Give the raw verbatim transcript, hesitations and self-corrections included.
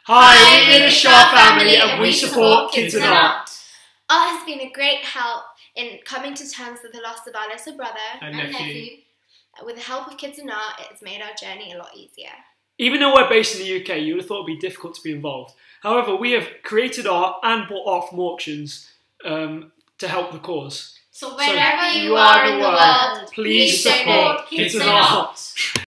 Hi, we're the Shah family and we support Kids and Art. Art has been a great help in coming to terms with the loss of our little brother and, and nephew. nephew. With the help of Kids and Art, it has made our journey a lot easier. Even though we're based in the U K, you would have thought it would be difficult to be involved. However, we have created art and bought art from auctions um, to help the cause. So wherever so you are in the world, please support Kids and Art.